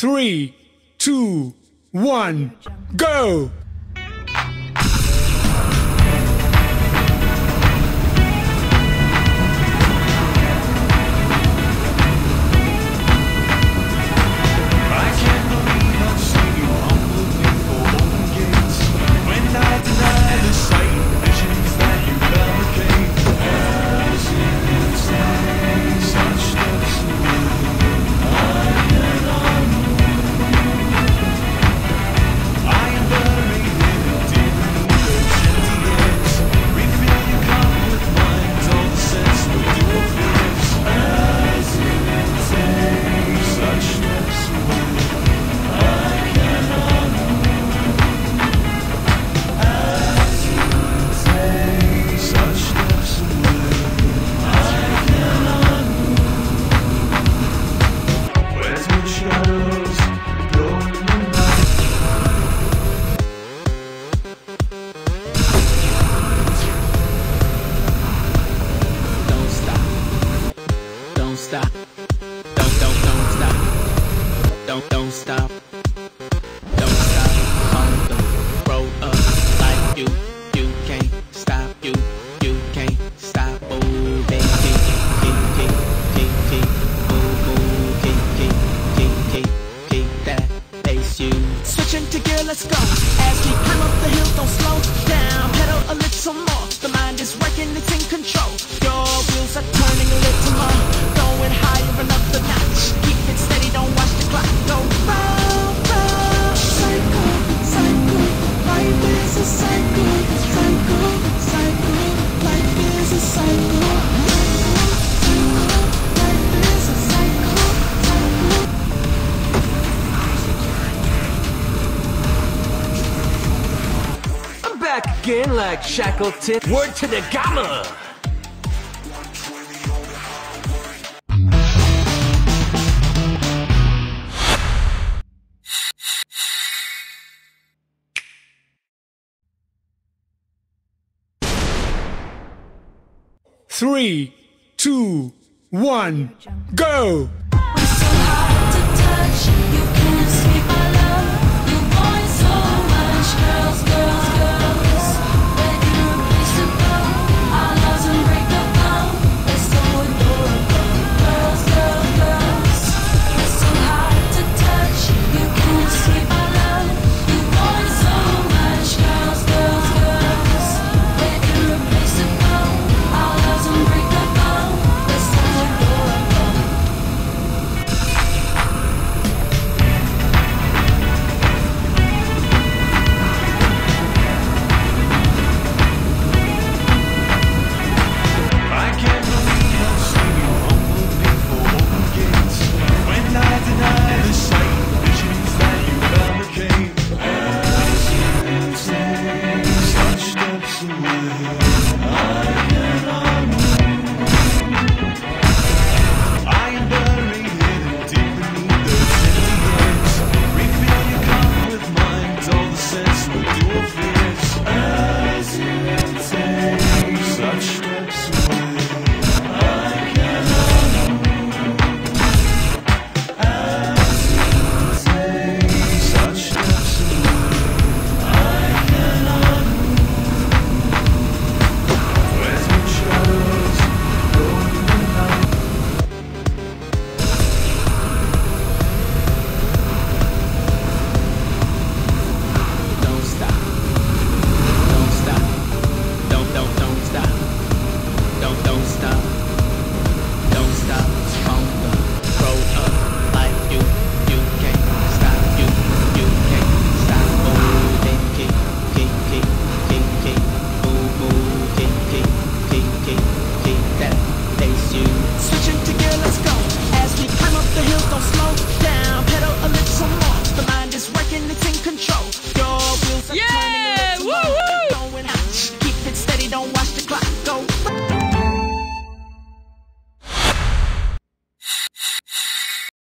3, 2, 1, go! Stop. Don't stop. Don't stop. Don't stop. Hold up. Roll up like you can't stop. You can't stop. Moving. Keep that pace. You switch into gear. Let's go. As we climb up the hill, don't slow down. Pedal a little more. The mind is working. It's in control. Your wheels are turning a little more. Going higher another notch. Keep it steady, don't watch the clock. Go round, round. Cycle, cycle. Life is a cycle. Cycle, cycle. Life is a cycle. Life is a cycle. I'm back again like Shackleton. Word to the gamma. Three, two, one, go! We're so hard to touch. You